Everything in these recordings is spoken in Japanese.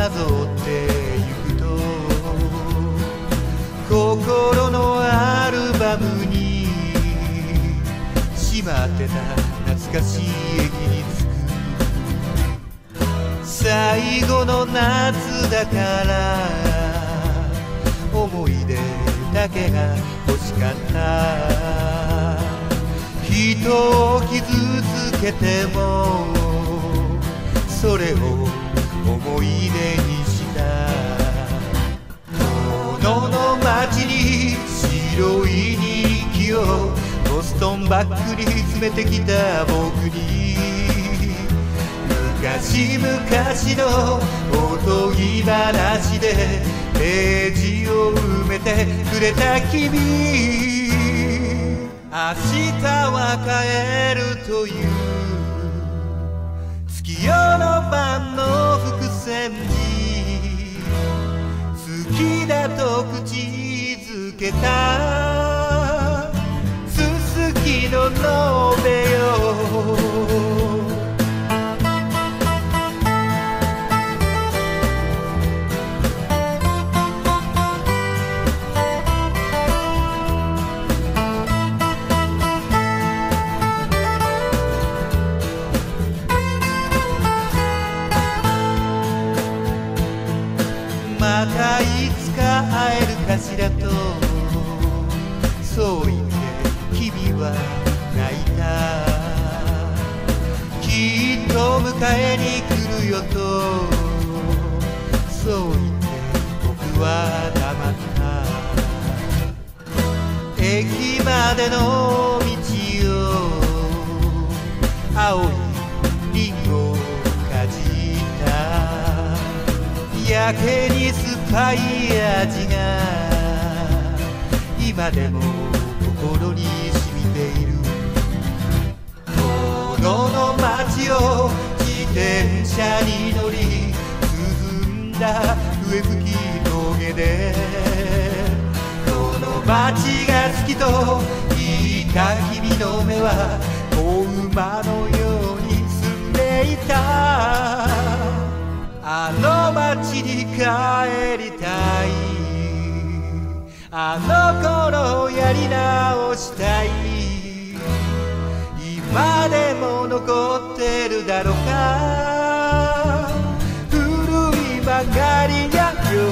なぞってゆくと心のアルバムにしまってた懐かしい駅に着く。最後の夏だから思い出だけが欲しかった。人を傷つけてもそれを思い出にした。遠野の街に白い日記をボストンバッグに詰めてきた僕に昔々のおとぎ話でページを埋めてくれた君、明日は帰るという月夜の晩の伏線に好きだと口づけたすすきの延べよ。またいつか会えるかしらとそう言って君は泣いた。きっと迎えに来るよとそう言って僕は黙った。駅までの道を青いリンゴをかじったやけに酸っぱい味が今でも心に染みている。遠野の街を自転車に乗り進んだ笛吹き峠でこの街が好きと言った君の目は子馬のように澄んでいた。あの街に帰りたいあの頃やり直したい今でも残ってるだろうか古い曲がり家よ。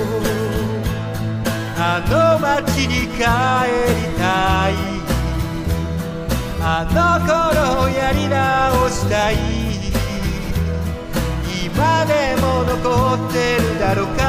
あの街に帰りたいあの頃やり直したい今でも残ってるだろうか